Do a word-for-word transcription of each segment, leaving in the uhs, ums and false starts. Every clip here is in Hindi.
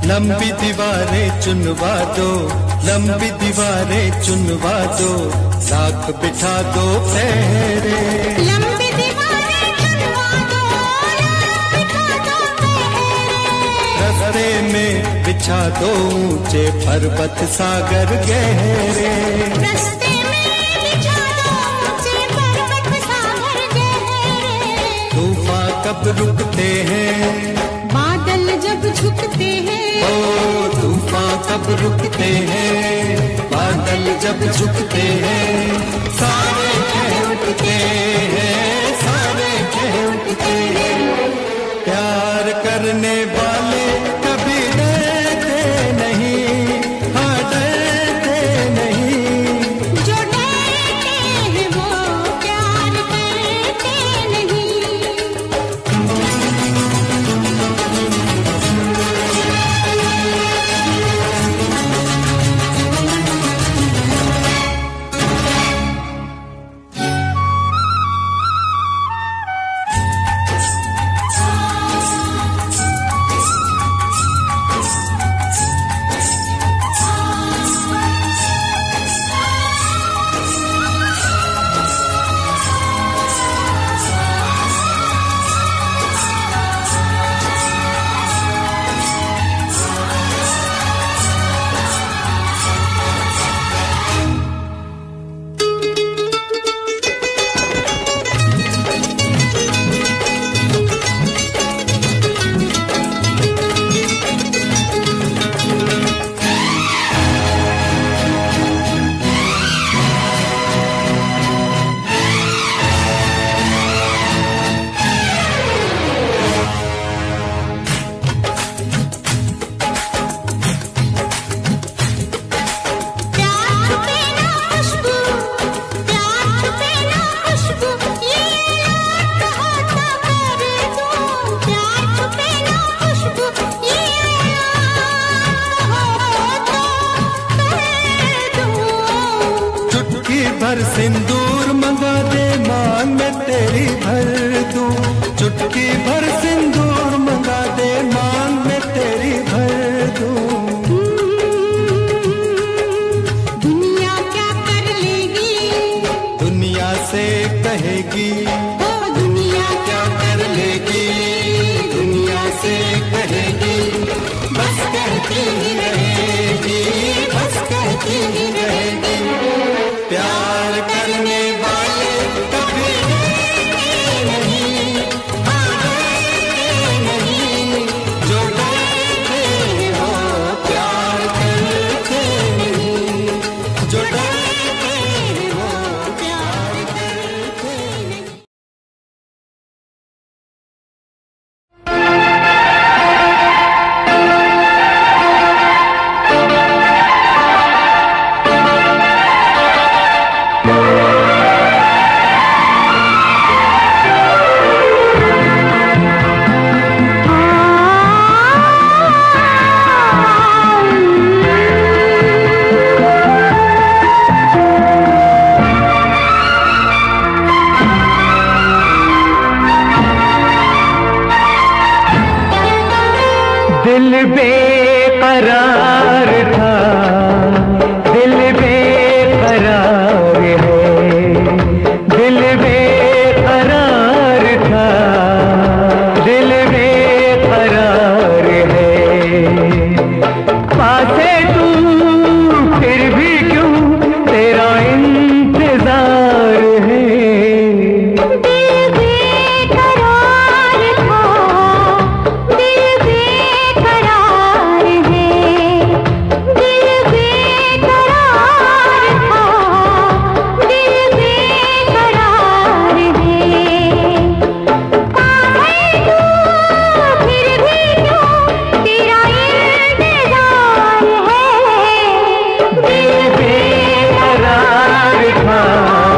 लंबी दीवारें चुनवा दो, लंबी दीवारें चुनवा दो, लाख बिठा दो फेरे। लंबी दीवारें चुनवा दो, लाख बिठा दो फेरे। रस्ते में बिछा दो ऊंचे पर्वत सागर गहरे। रस्ते में बिछा दो ऊंचे पर्वत सागर गहरे। तूफान कब रुकते हैं, बादल जब झुकते हैं। ओ तूफान कब रुकते हैं, बादल जब झुकते हैं। सारे कह उठते हैं, सारे कह उठते हैं। प्यार करने वाले कभी डरते नहीं, हाँ डरते नहीं। जो डरते हैं वो प्यार करते नहीं। भर सिंदूर मंगा दे मांग में तेरी भर दूं। चुटकी भर सिंदूर मंगा दे मांग में तेरी भर दूं। दुनिया क्या कर लेगी, दुनिया से कहेगी। ओ दुनिया क्या कर लेगी, दुनिया से कहेगी। बस कहती ही रहेगी, बस कहती ही रहेगी। प्यार करने वाले कभी डरते नहीं, हाँ डरते नहीं। जो डरते हो प्यार करते नहीं, जो डरते हो प्यार करते नहीं। दिल बेकरार था, दिल बेकरार है, दिल बेकरार था, दिल बेकरार है। पासे तू फिर भी क्यों तेरा इंतजार है। दिल बेकरार था,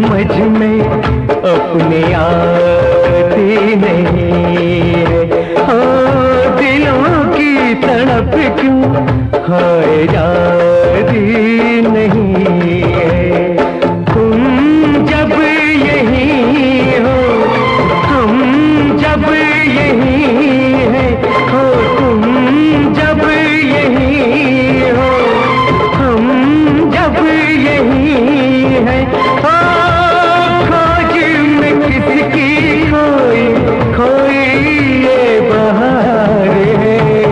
समझ में अपनी आती नहीं रे। ओ दिलों की तड़प क्यों हाय जाती नहीं है। तुम जब यहीं हो हम जब यहीं है हो, तुम जब यहीं हो हम जब यहीं है। ओ खोज में किसकी खोई खोई ये बहार है।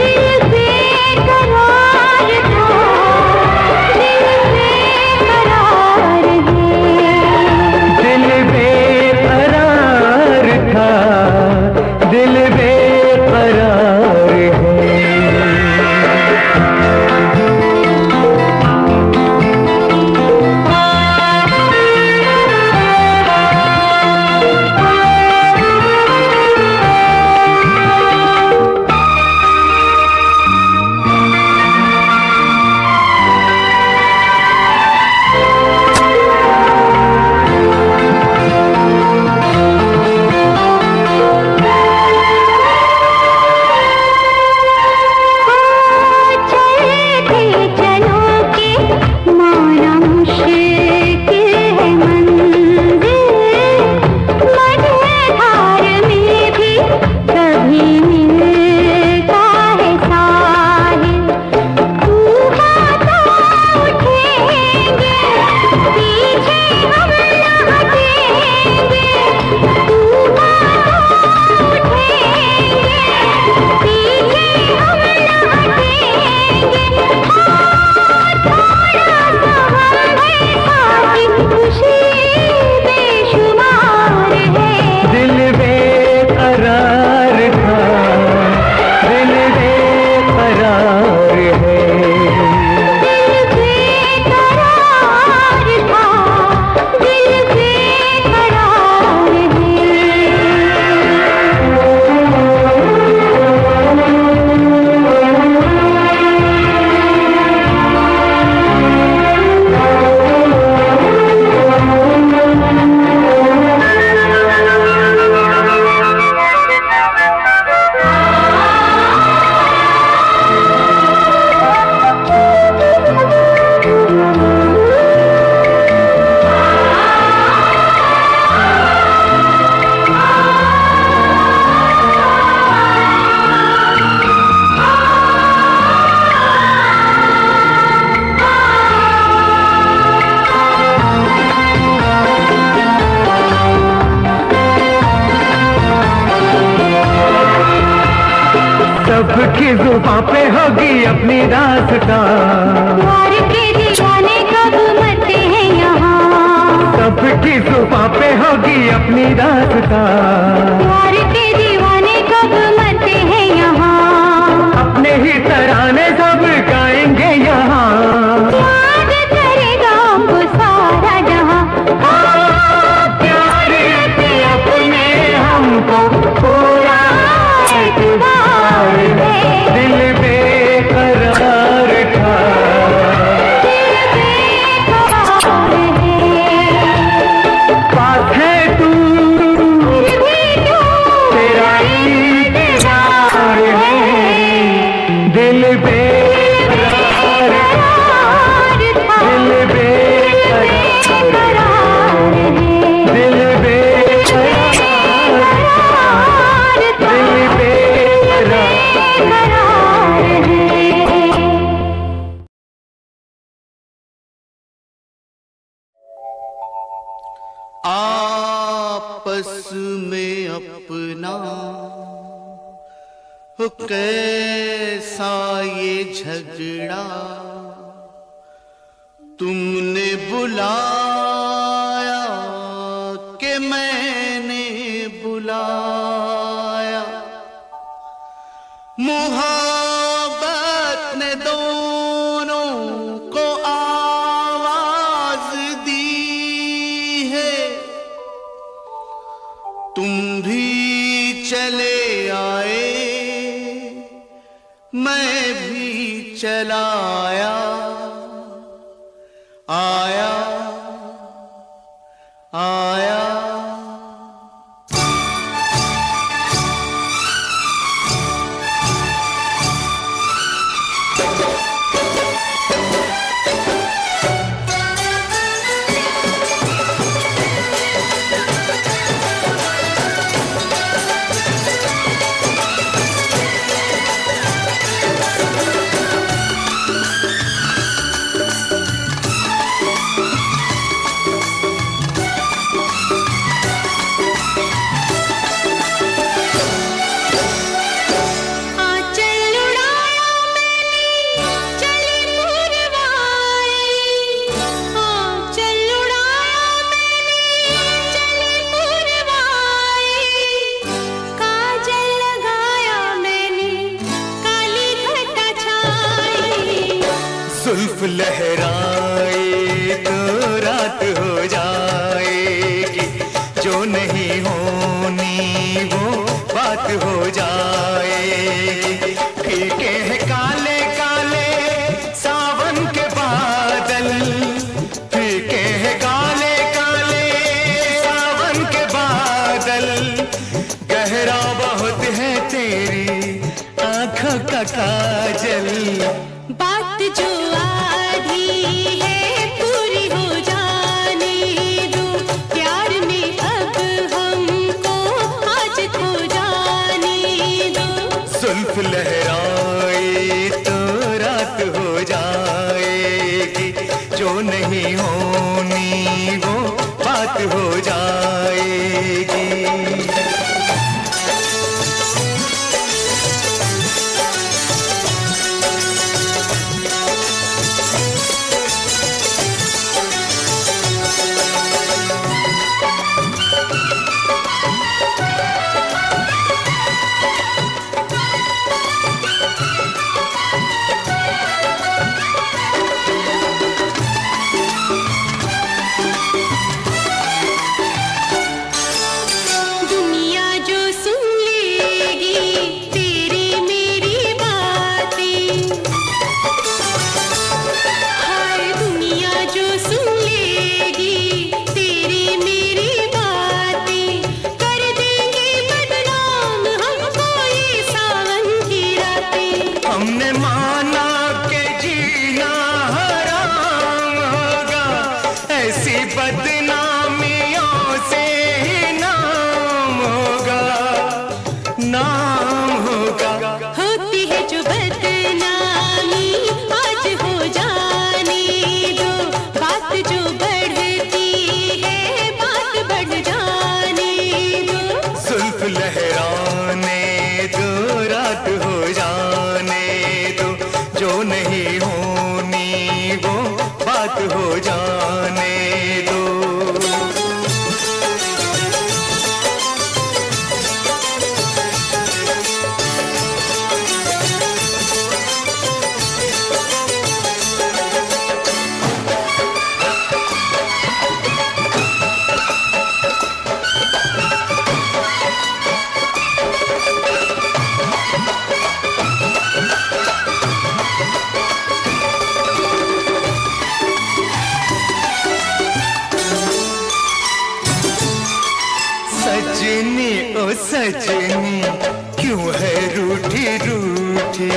दिल बेकरार था, दिल बेकरार है। सबकी जुबां पे होगी अपनी दास्तां, प्यार के दीवाने कब मरते हैं यहाँ। सबकी जुबां पे होगी अपनी दास्तां, प्यार के दीवाने कब मरते हैं यहाँ। अपने ही तराने सब गाएंगे यहाँ। याद करेगा हमको सारा जहाँ। प्यार के अपने हमको पूरा एतबार है। दिल बेकरार था, पास है तू तेरा इंतजार है। दिल बेकरार दिल बेकरार दिल बेकरार दिल बेकरार। आपस में अपना हो कैसा ये झगड़ा, तुमने बुलाया कि मैंने बुलाया। मोहब्बत ने दोनों को आवाज दी है, तुम भी चले आए मैं भी चलाया आया लहराए तो रात हो जाएगी, जो नहीं होनी वो बात हो जाएगी। फीके हैं काले काले सावन के बादल, फीके हैं काले काले सावन के बादल, गहरा बहुत है तेरी आंखों का काजल। बात जो आधी है पूरी हो जाने दो, प्यार में अब हमको आज खो जाने दो। जुल्फ लहराए तो रात हो जाएगी, जो नहीं होनी वो बात हो जाएगी। हमने माना के जीना हराम होगा, ऐसी बदनामियों से ही नाम होगा, नाम होगा। होती है जो बदनामी आज हो जाने दो, बात जो बढ़ती है बात बढ़ जाने दो। जुल्फ लहराने दो रात हो जाने दो, जो नहीं होनी वो बात हो जाने दो। सजनी ओ सजनी क्यों है रूठी रूठी,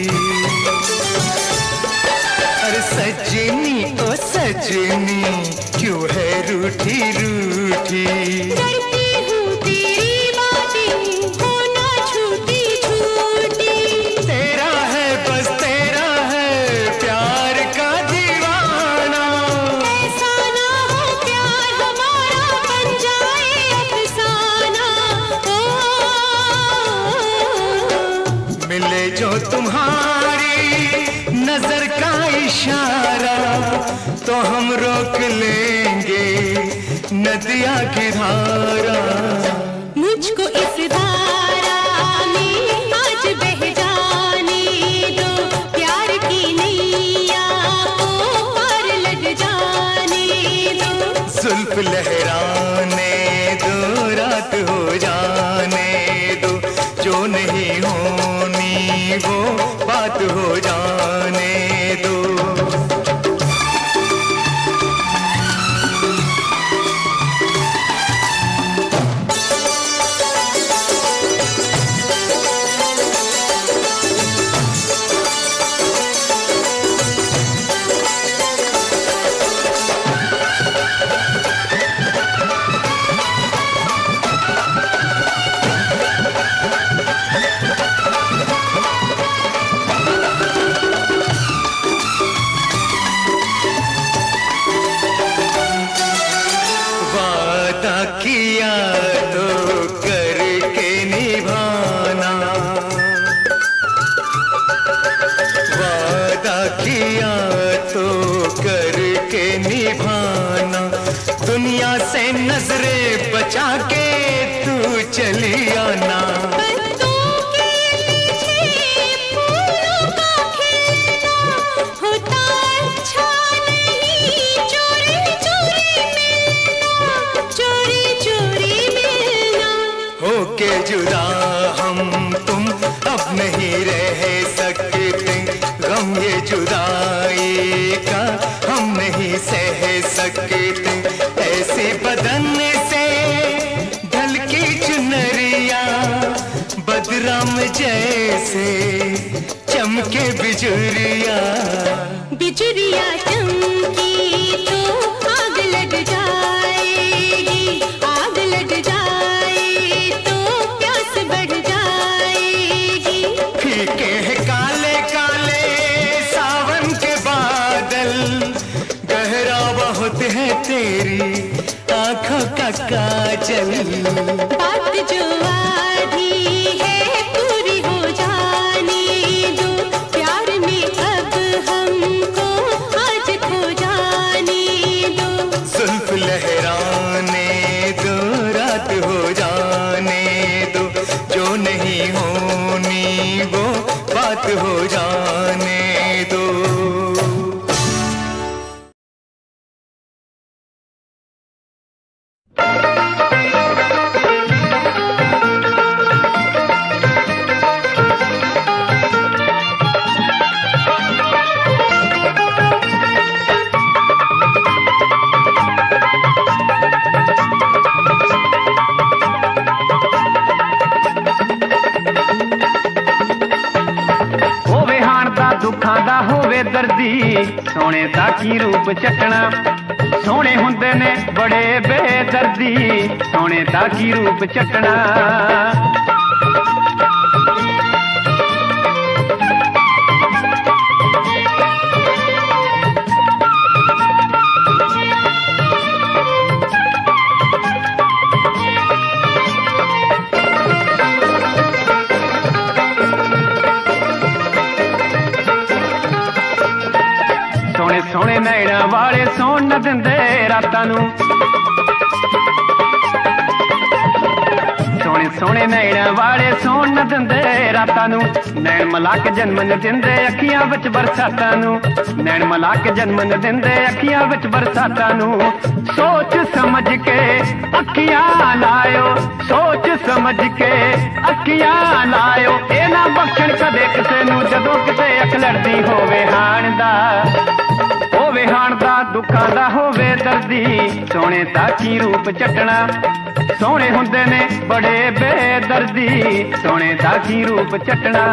अरे सजनी ओ सजनी क्यों है रूठी रूठी। डरती हूँ तेरी बातें होना छूटी छूटी, तेरा है बस तेरा है प्यार का दीवाना, ऐसा ना हो प्यार हमारा बन जाए अफसाना। ओ मिले जो तुम्हारी नजर का इशारा, तो हम रोक लेंगे नदिया की धारा। मुझको इस धारा में आज बह जाने दो, प्यार की नैया को पार लग जाने दो। जुल्फ लहराने दो रात हो जाने दो, जो नहीं होनी वो बात हो जाने दो। जुदा हम तुम अब नहीं रह सकते, गम ये जुदाई का हम नहीं सह सकते। ऐसे बदन से ढलकी चुनरिया बदराम जैसे चमके बिजुरिया, बिजुरिया चमकी तो आग लग जाएगी, आग लग जाए तो प्यास बढ़ जाएगी। फीके हैं काले काले सावन के बादल, गहरा बहुत है तेरी आंखों का काजल। बात जो आधी है पूरी हो जाने दो, प्यार में अब हमको आज खो जाने दो। जुल्फ लहराने दो, रात हो जाने दो, जो नहीं होनी वो बात हो जाने दो। सोने दा की रूप चटना, सोने हुंदे ने बड़े बेदर्दी, सोने दा की रूप चटना। सोने नैना वाले सौन न दिंदे रातां नूं, सोने सोने नैना वाले सौन न दिंदे रातां नूं, नैन मला के जन्म न दिंदे अखियां विच बरसातां नूं, नैन मला के जन्म न दिंदे अखियां विच बरसातां नूं। सोच समझ के अखियां लायो, सोच समझ के अखियां लायो, ए ना बख्शण कदे किसे नूं जदों किते अख लड़दी होवे हाण दा, होवे हाण दा दुखां दा होवे दर्दी, सोने दा की रूप चटना। सोने हुंदे ने बड़े बेदर्दी, सोने दा की रूप चटना।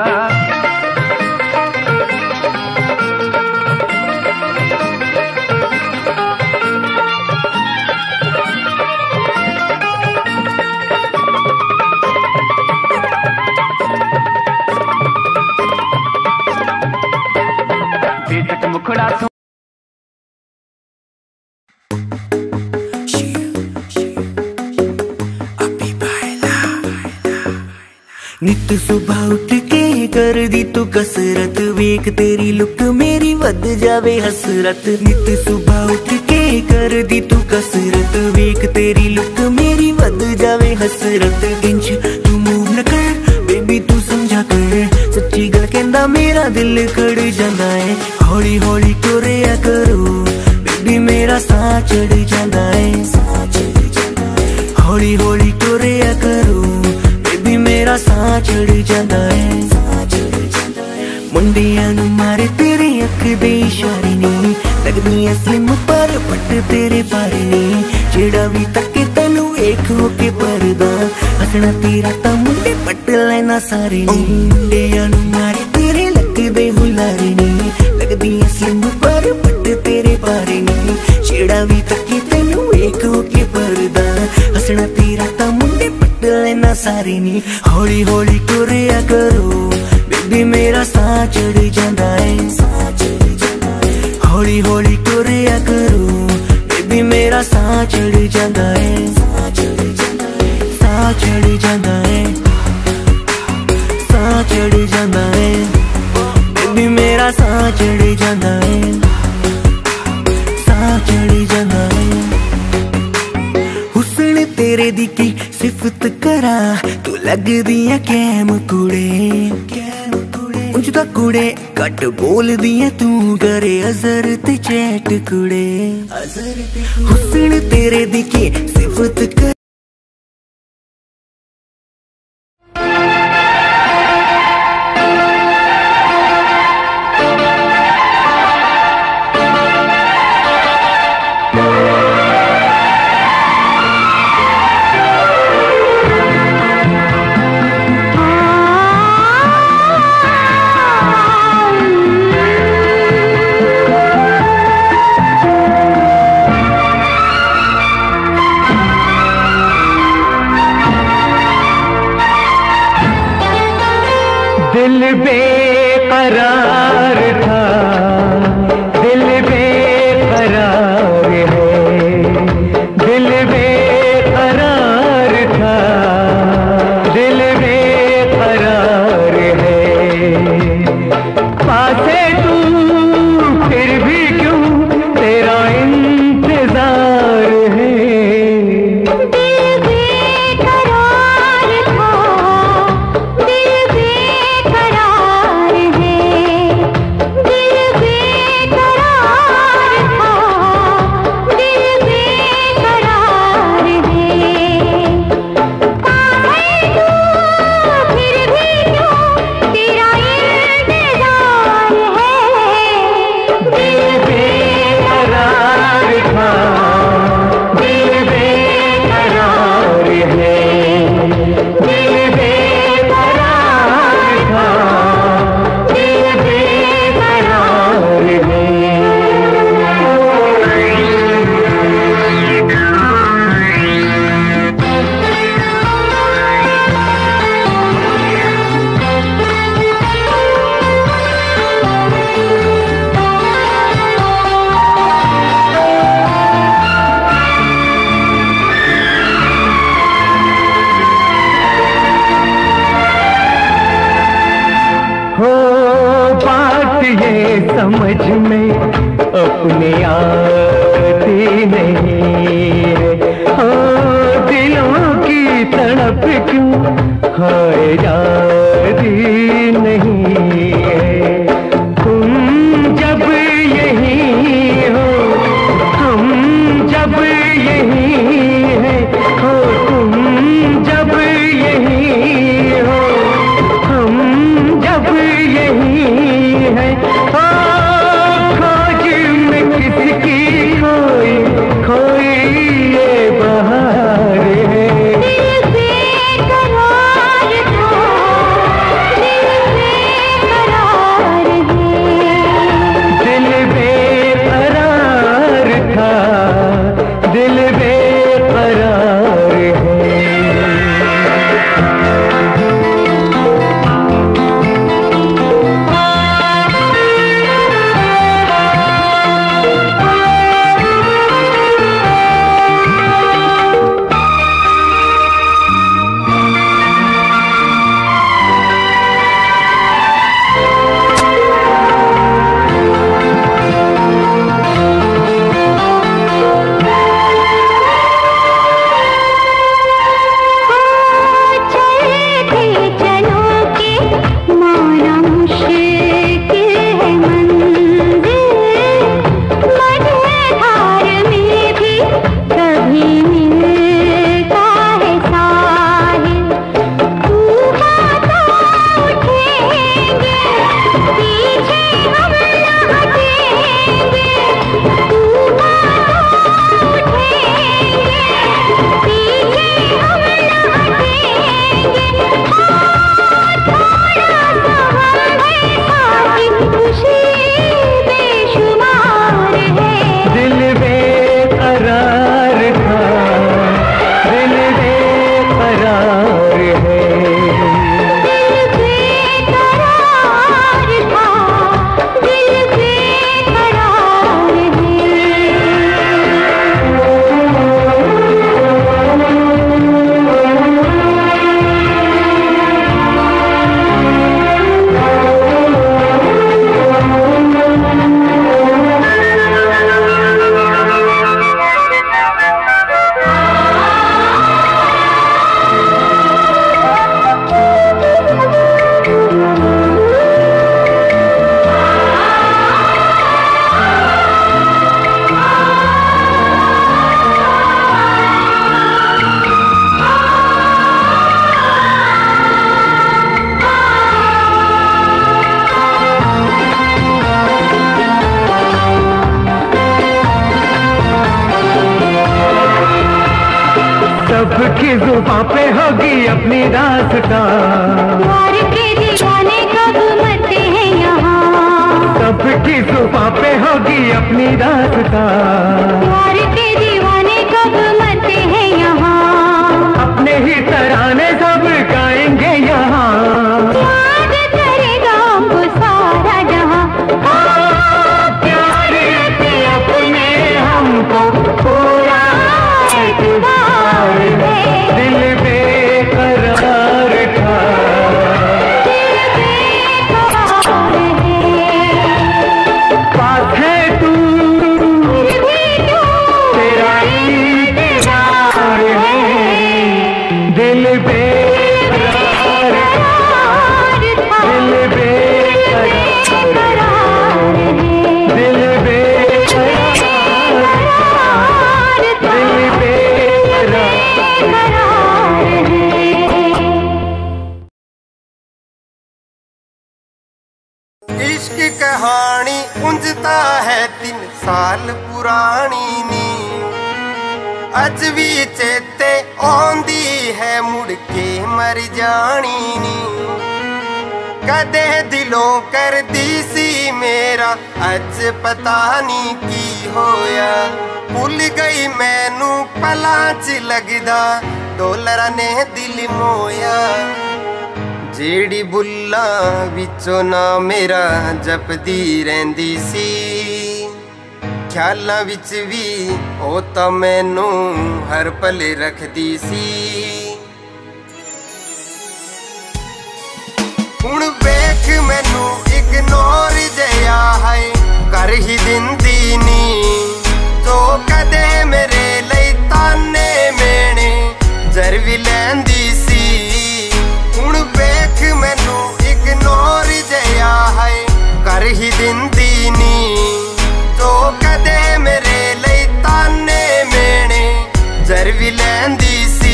बेटक मुखड़ा नित सुबह उठ के कर दी तू कसरत, वेख तेरी लुक मेरी वध जावे हसरत। नित सुबह उठ के कर दी तू कसरत, वेख तेरी लुक मेरी वध जावे हसरत। इंच तू मूव न कर बेबी तू समझा कर, सच्ची गल कहंदा मेरा दिल खड़ जांदा है। हौली हौली टुरिया करो बेबी मेरा साह चढ़ जांदा है, हौली हौली टुरिया करो मेरा साह चढ़ जांदा है। मुंडियां नूं मारे तेरे अख दे इशारे नी, लगदियां स्लिम पर पट तेरे बारे नी। जेड़ा भी तके तैनू वेख के परदा, हसना तेरा तां मुंडे पट लेना सारे नी। मुंडियां नूं मारे तेरे लगदे हुलारे नी, लगदियां स्लिम पर पट तेरे बारे नी। जेड़ा भी तके तैनू वेख के परदा, हसना तेरा तां मुंडे लेना सारे नी। हौली हौली टुरिया करो बेबी मेरा साह चढ़ जांदा है, हौली हौली टुरिया करो बेबी मेरा साह चढ़ जांदा है, साह चढ़ जांदा है, साह चढ़ जांदा है बेबी मेरा साह चढ़ जांदा है, साह चढ़ जांदा है। हुस्न तेरे दी की सिफत करा, तू लगदी है कैम कुड़े, उंज दा कुड़े घट बोलदी है तू करे अजर ते चैट कुड़े। हुस्न तेरे दी की सिफत कर दिल बेकरार था, दिल बेकरार है, दिल बेकरार था, दिल बेकरार है। पासे तू फिर भी क्यों तेरा इंतजार है। समझ में अपने आती नहीं हो, दिलों की तड़प क्यों हाय यादी नहीं है। तुम जब यही हो, हम जब यही है हो, तुम जब यही हो, हम जब यही है। खोई ये बहार है। दिल बेकरार था, दिल बेकरार है, दिल बेकरार था, दिल बेकरार है। सबकी जुबां पे होगी अपनी दास्तां, प्यार के दीवाने कब मरते हैं यहाँ। सबकी जुबां पे होगी अपनी दास्तां, प्यार के दीवाने कब मरते हैं यहाँ। अपने ही तराने सब गाएंगे यहाँ। याद इश्क कहानी उंजता है तीन साल पुरानी नी, अज भी चेते आंदी है मुड़ के मर जानी नी। कदे दिलों कर दी सी मेरा अज पता नहीं की होया, भुल गई मैनू पलां च लगदा डोलरां ने दिल मोया। जेड़ी बुल्लां विचों ना मेरा जपदी रहिंदी सी, ख्यालां विच भी ओ तां मैनू हर पल रखदी सी। हुण वेख मैनू इग्नोर जया है कर ही दिंदी नी, जो कदे मेरे लई ताने मेने जर भी लैंदी सी। हुण वेख मैनू इग्नोर जया है कर ही दिंदी नी, जो कदे मेरे लई ताने मेने जर भी लैंदी सी।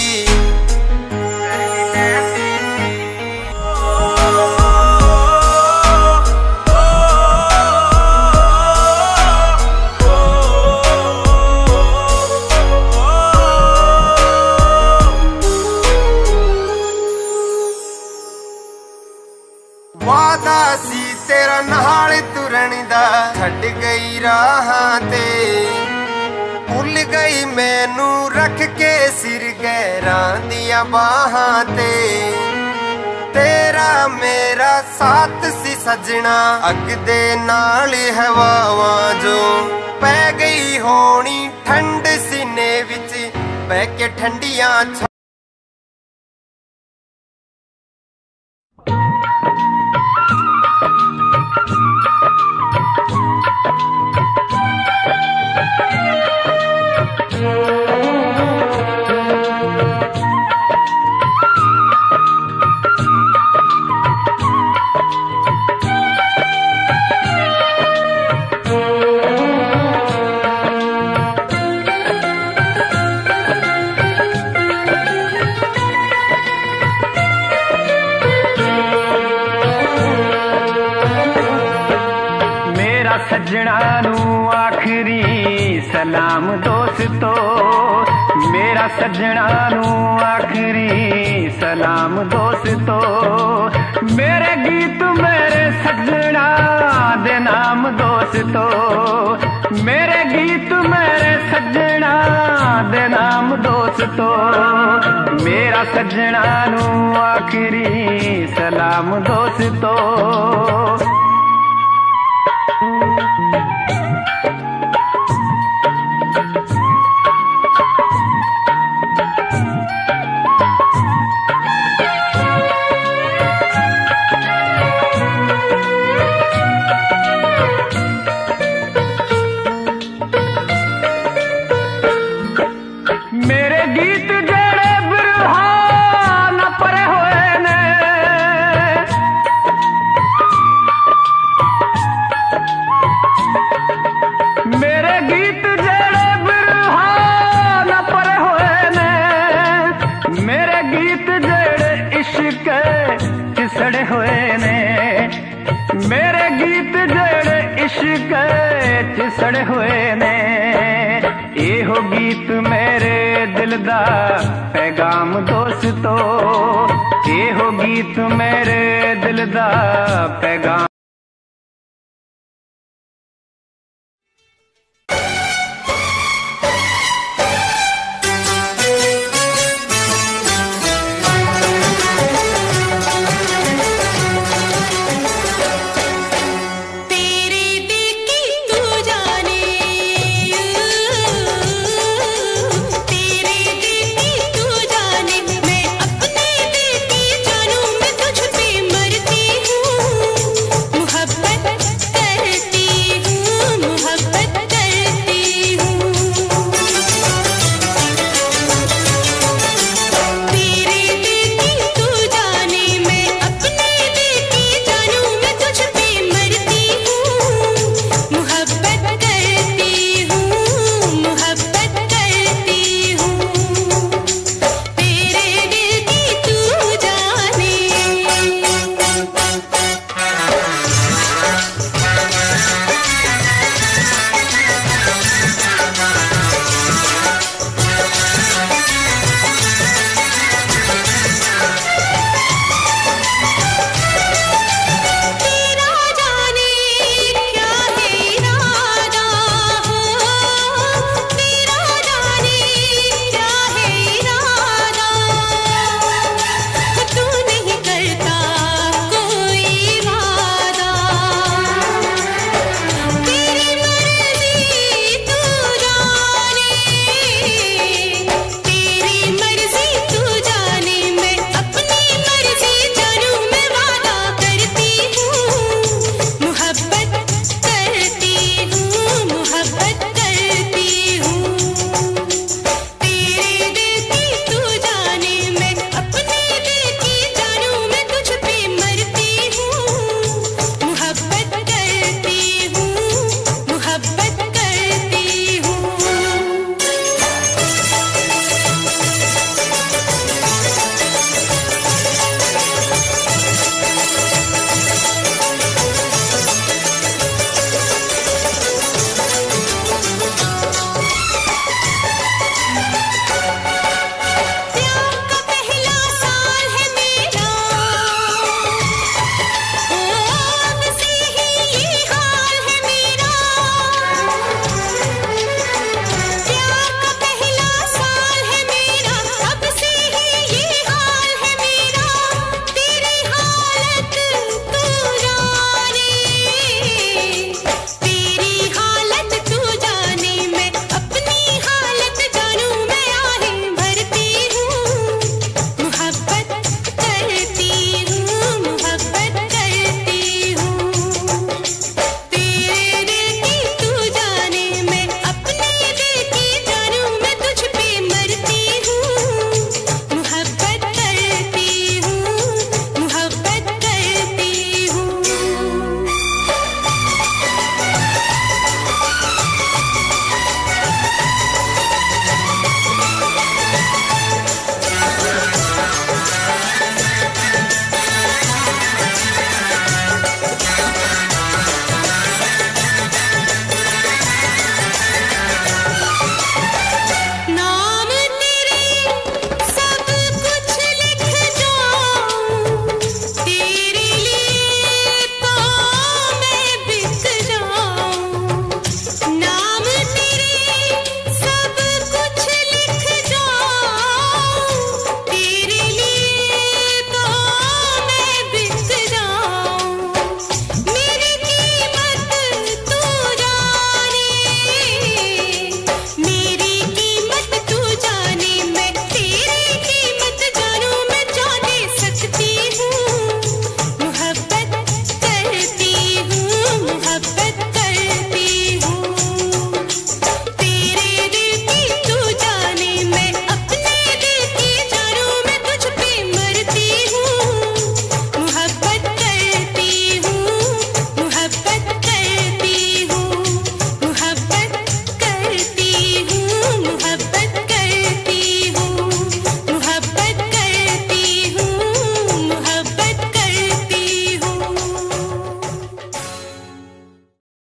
वादा सी तेरा नाल तुरन दा छड्ड गई राहां ते, भुल गई मैनू रख के सिर गैरां दियां बाहां ते। तेरा मेरा साथ सी सजना अग दे नाल हवावां जो पै गई होनी ठंड सीने विच बह के ठंडियां। सजना नू आखिरी सलाम दोस्तो, मेरा सजना नू आखिरी सलाम दोस्तो। मेरे गीत मेरे सजना दे नाम दोस्तो, मेरे गीत मेरे सजना दे नाम दोस्तो। मेरा सजना नू आखिरी सलाम दोस्तो। मेरे गीत जेड़े बिरहा न परे होए ने, मेरे गीत जेड़े बिरहा न परे होए ने, मेरे गीत जेड़े इश्क चिसड़े होए ने, मेरे गीत जेड़े इश्क चिसड़े होए ने। एहो गीत मेरे दिल दा पैगाम दोस्तो, एहो गीत मेरे दिल दा पैगाम।